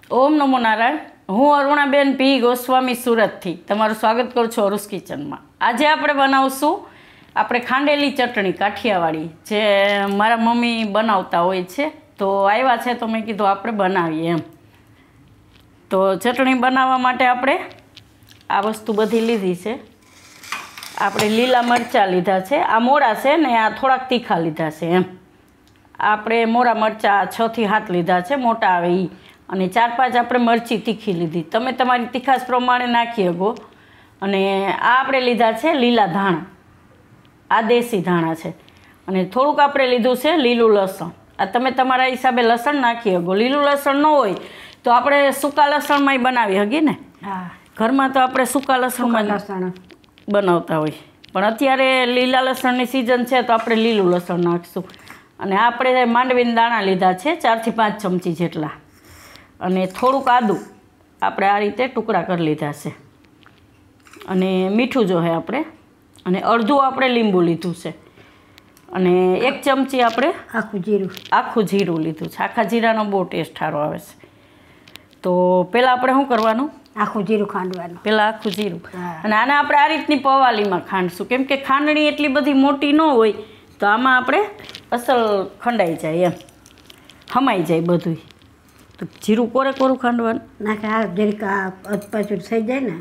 ઓમ નમો નારાયણ. હું અરુણાબેન પી ગોસ્વામી સુરતથી તમારું સ્વાગત કરું છું અરુઝ કિચનમાં. આજે આપણે બનાવશું ખાંડેલી ચટણી કાઠિયાવાડી, જે મારા મમ્મી બનાવતા હોય છે. તો આવ્યા છે તો મેં કીધું આપણે બનાવીએ એમ. તો ચટણી બનાવવા માટે આપણે આ વસ્તુ બધી લીધી છે. આપણે લીલા મરચાં લીધા છે, આ મોડા છે ને આ થોડાક તીખા લીધા છે એમ. આપણે મોરા મરચાં 6 થી 7 લીધા છે, મોટા આવે એ. અને 4-5 આપણે મરચી તીખી લીધી, તમે તમારી તીખાશ પ્રમાણે નાખી શકો. અને આ આપણે લીધા છે લીલા ધાણા, આ દેશી ધાણા છે. અને થોડુંક આપણે લીધું છે લીલું લસણ, આ તમે તમારા હિસાબે લસણ નાખી શકો. લીલું લસણ ન હોય તો આપણે સૂકા લસણમાંય બનાવી શકીએ ને. હા, ઘરમાં તો આપણે સૂકા લસણમાં બનાવતા હોય, પણ અત્યારે લીલા લસણની સિઝન છે તો આપણે લીલું લસણ નાખીશું. અને આપણે માંડવીના દાણા લીધા છે 4 થી 5 ચમચી જેટલા. અને થોડુંક આદું આપણે આ રીતે ટુકડા કરી લીધા છે. અને મીઠું જો હે આપણે, અને અડધું આપણે લીંબુ લીધું છે. અને 1 ચમચી આપણે આખું જીરું લીધું છે. આખા જીરાનો બહુ ટેસ્ટ સારો આવે છે. તો પહેલાં આપણે શું કરવાનું, આખું જીરું ખાંડવાનું. પહેલાં આખું જીરું, અને આને આપણે આ રીતની પવાલીમાં ખાંડશું, કેમ કે ખાંડણી એટલી બધી મોટી ન હોય તો આમાં આપણે અસલ ખંડાઈ જાય એમ, હમાઈ જાય બધું. તો જીરું કોરે કોરું ખાંડવાનું નાખે, આ જરીક પાછું થઈ જાય ને.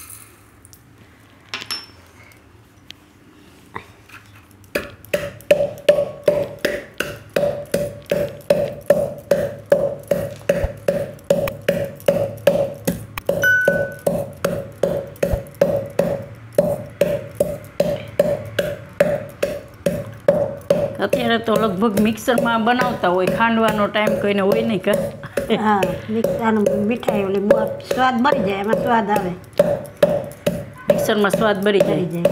અત્યારે તો લગભગ મિક્સરમાં બનાવતા હોય, ખાંડવાનો ટાઈમ કોઈને હોય નહીં કે. હા, મીઠાઈ ઓલી સ્વાદ બળી જાય, એમાં સ્વાદ આવે. મિક્સરમાં સ્વાદ બળી જાય.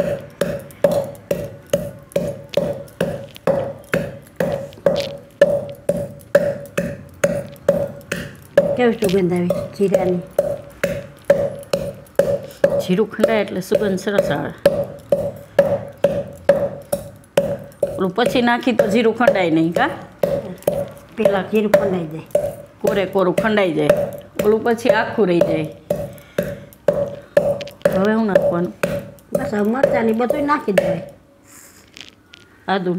કેવું સુગંધ આવી જીરાની. જીરું ખંડાય એટલે સુગંધ સરસ આવે. ઓલું પછી નાખી તો જીરું ખંડાય નહીં કા. પેલા જીરું ખંડાઈ જાય, કોરે કોરું ખંડાઈ જાય, ઓલું પછી આખું રહી જાય. હવે શું નાખવાનું? બસ હવે મરચાંની બધું નાખી દેવાય. આદું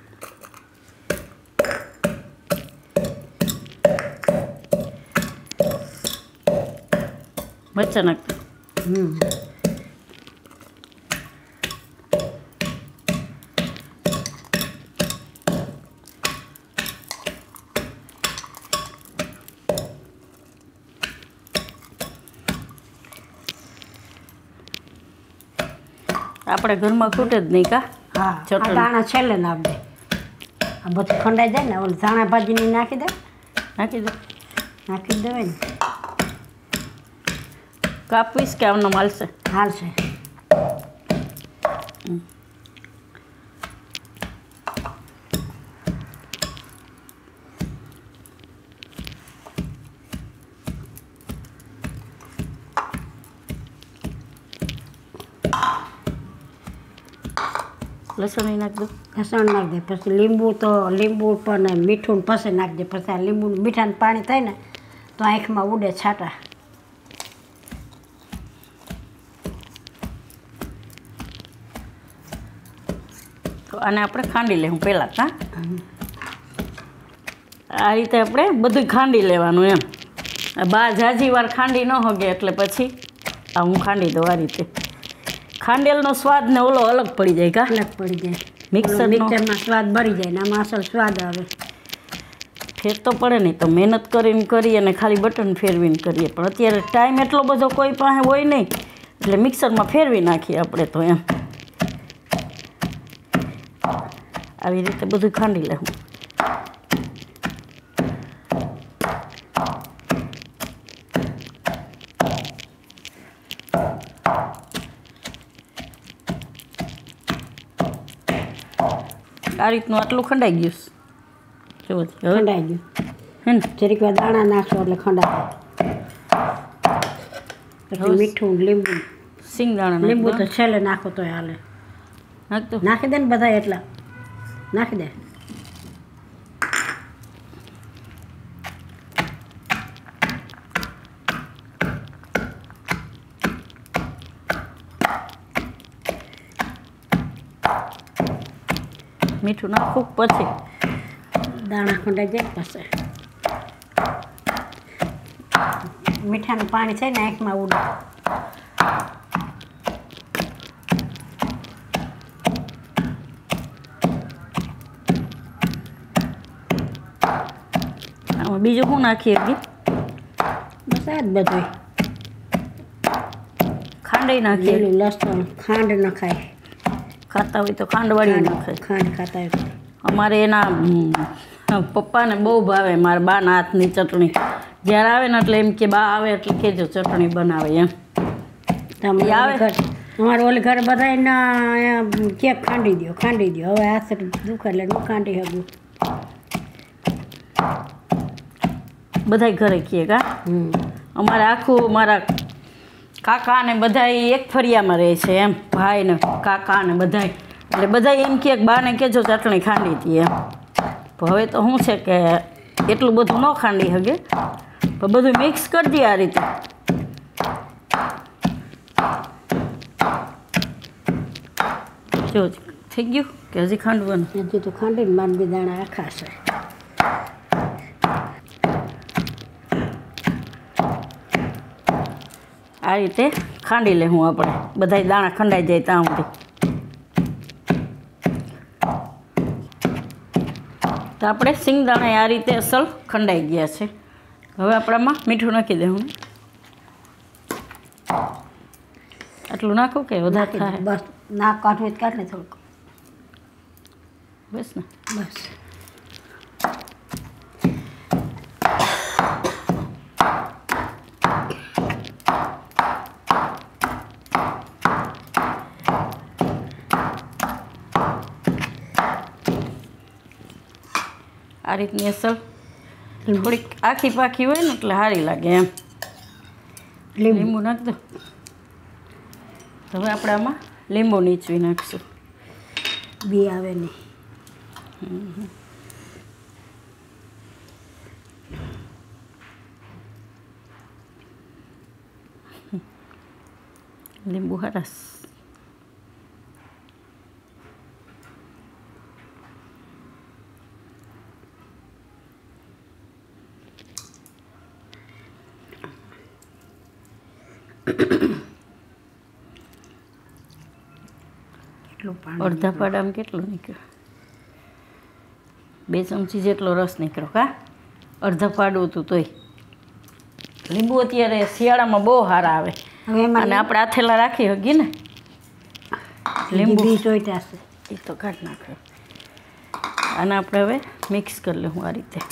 મરચાં નાખતા. આપણે ઘરમાં ખૂટે જ નહીં કા. હા, દાણા છેલ્લે નાખ દે. આ બધું ખંડાઈ જાય ને, ઓલી ધાણા ભાજીની નાખી દે. નાખી દેવાય ને. કાપવીશ કે આમનો માલશે? હાલશે. લસણ નાખ દો. લસણ નાખ દે, પછી લીંબુ પણ મીઠું પછી નાખ દે. પછી આ લીંબુ મીઠાનું પાણી થાય ને તો આંખમાં ઉડે છાંટા. તો આને આપણે ખાંડી લેવું પહેલાં. હા, આ રીતે આપણે બધું ખાંડી લેવાનું એમ. બા ઝાઝી વાર ખાંડી ન હગે એટલે પછી આ હું ખાંડી દઉં આ રીતે. ખાંડેલનો સ્વાદ ને ઓલો અલગ પડી જાય કા. અલગ પડી જાય. મિક્સરમાં સ્વાદ બળી જાય ને આમાં અસલ સ્વાદ આવે. ફેર તો પડે નહીં, તો મહેનત કરીને કરીએ અને ખાલી બટન ફેરવીને કરીએ. પણ અત્યારે ટાઈમ એટલો બધો કોઈ પાસે હોય નહીં, એટલે મિક્સરમાં ફેરવી નાખીએ આપણે તો એમ. આવી રીતે બધું ખાંડી લેવું. આ રીતનું આટલું ખંડાઈ ગયું. જો ખંડાઈ ગયું હે ને. જરીક વાર દાણા નાખો એટલે ખંડાય. પછી મીઠું, લીંબુ, સિંગદાણા, લીંબુ તો છેલ્લે નાખો તો હાલે. નાખી દે ને બધા એટલા નાખી દે. મીઠું નાખું પછી દાણા ખંડાઈ જાય પછી મીઠાનું પાણી છે ને આંખમાં ઉડે. આમાં બીજું શું નાખીએ હજી? બસ આ જ બધું. ખાંડ નાખીએ. લીલું લસણ, ખાંડ નખાય. ખાતા હોય તો ખાંડવાળી નાખાય. ખાંડ ખાતા હોય તો. અમારે એના પપ્પાને બહુ ભાવે મારા બાના હાથની ચટણી. જ્યારે આવે ને એટલે એમ કે બા આવે એટલે કહેજો ચટણી બનાવે એમ. તમે આવે અમારે ઓલી ઘરે બધા કેક ખાંડી દો. હવે હાથ દુખે એટલે ન ખાંડી શકું. બધાય ઘરે કહે કા. અમારે આખું મારા કાકા ને બધા એક ફરિયામાં રહે છે એમ. ભાઈ ને કાકા ને બધા એટલે બધા એમ કહે કે બાને કહેજો ચટણી ખાંડી હતી એમ. હવે તો શું છે કે એટલું બધું ન ખાંડી શકે પણ બધું મિક્સ કરી દઈએ આ રીતે. જો થઈ ગયું કે હજી ખાંડવાનું? હજી તો ખાંડીને માન બી દાણા આખા છે. આ રીતે ખાંડી લે હું આપણે બધાય દાણા ખંડાઈ જાય ત્યાં સુધી. તો આપણે સિંગદાણા આ રીતે અસલ ખંડાઈ ગયા છે. હવે આપણામાં મીઠું નાખી દે. હું આટલું નાખું કે વધારે થાય? બસ નાક કાઢવું જ કાઢ ને થોડુંક. બસ ને બસ આ રીતની અસલ થોડીક આખી પાખી હોય ને એટલે સારી લાગે એમ. લીંબુ નાખ દો. હવે આપણે આમાં લીંબુ નીચવી નાખીશું. બી આવે નહીં. લીંબુ હરસ. અડધા પાડામાં કેટલું નીકળ્યું? 2 ચમચી જેટલો રસ નીકળ્યો કા. અડધા પાડું હતું તોય. લીંબુ અત્યારે શિયાળામાં બહુ સારા આવે અને આપણે આથેલા રાખી હગી ને લીંબુ ચોઈટા છે એ તો કાઢી નાખે. અને આપણે હવે મિક્સ કરી લઉં આ રીતે.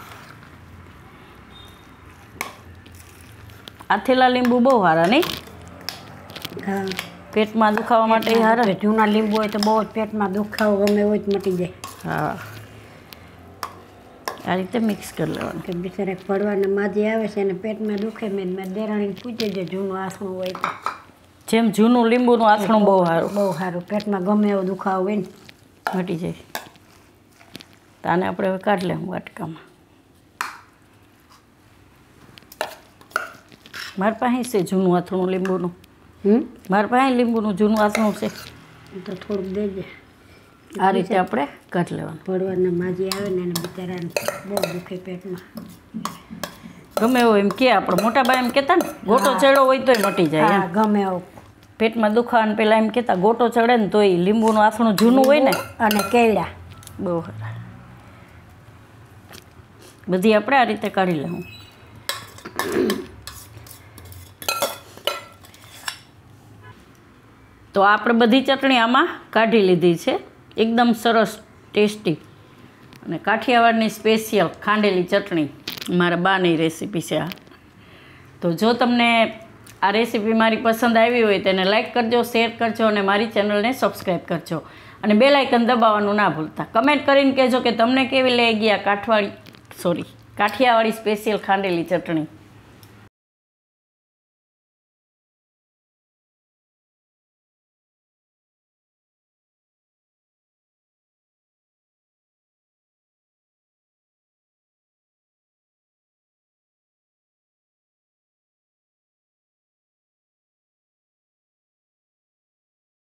આથેલા લીંબુ બહુ સારા નહીં? હા, પેટમાં દુખાવા માટે સારા. જૂના લીંબુ હોય તો બહુ જ પેટમાં દુખાવો ગમે હોય તો મટી જાય. હા, આ રીતે મિક્સ કરી લેવાનું. કે બિચારા પડવાના માજી આવે છે અને પેટમાં દુખે. મેં દેરાણીને પૂછી દે જૂનું આસણું હોય તો. જેમ જૂનું લીંબુનું આથણું બહુ સારું. બહુ સારું. પેટમાં ગમે એવો દુખાવો હોય ને મટી જાય. તો આને આપણે હવે કાઢી લેવું વાટકામાં. મારી પાસે છે જૂનું આથણું લીંબુનું. મારી પાસે લીંબુનું જૂનું આથણું છે તો થોડુંક દેજે. આ રીતે આપણે કાઢી લેવાનું. પડવાના માજી આવે ને એને બિચારાને બહુ દુખે પેટમાં. ગમે એવો એમ કે આપણે મોટા ભાઈ એમ કહેતા ને ગોટો ચડ્યો હોય તોય મટી જાય. હા, ગમે એવો પેટમાં દુખાવા ને પેલા એમ કહેતા ગોટો ચડે ને તોય લીંબુનું આથણું જૂનું હોય ને અને કેળા બહુ સારા. બધી આપણે આ રીતે કાઢી લેવું. તો આપણે બધી ચટણી આમાં કાઢી લીધી છે. એકદમ સરસ ટેસ્ટી અને કાઠિયાવાડની સ્પેશિયલ ખાંડેલી ચટણી મારા બાની રેસીપી છે આ. તો જો તમને આ રેસીપી મારી પસંદ આવી હોય તેને લાઈક કરજો, શેર કરજો અને મારી ચેનલને સબસ્ક્રાઈબ કરજો અને બેલ આઇકન દબાવવાનું ના ભૂલતા. કમેન્ટ કરીને કહેજો કે તમને કેવી લાગી આ કાઠિયાવાડી સ્પેશિયલ ખાંડેલી ચટણી.